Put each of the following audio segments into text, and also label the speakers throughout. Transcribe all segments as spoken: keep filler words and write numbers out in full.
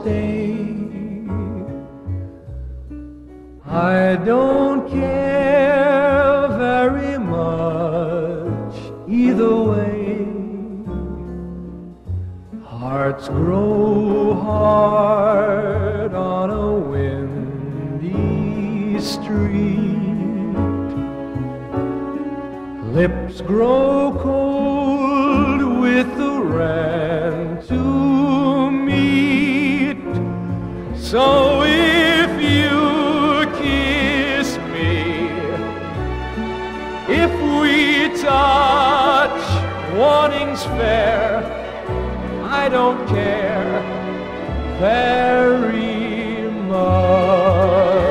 Speaker 1: stay. I don't care very much either way. Hearts grow hard on a windy street. Lips grow cold with the rent to meet. So if you kiss me, if we touch, warning's fair. I don't care very much.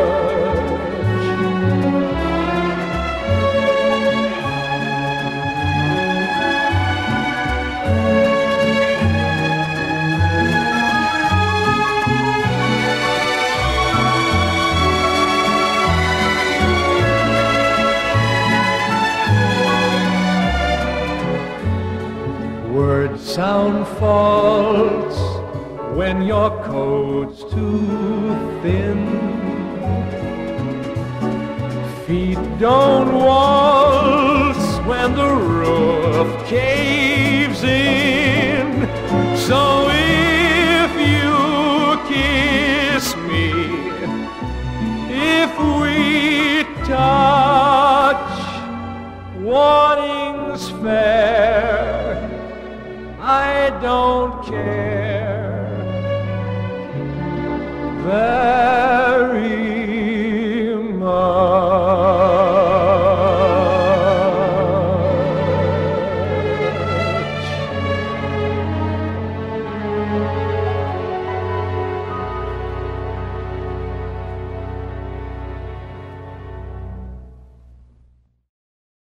Speaker 1: Words sound false when your coat's too thin. Feet don't waltz when the roof caves in. So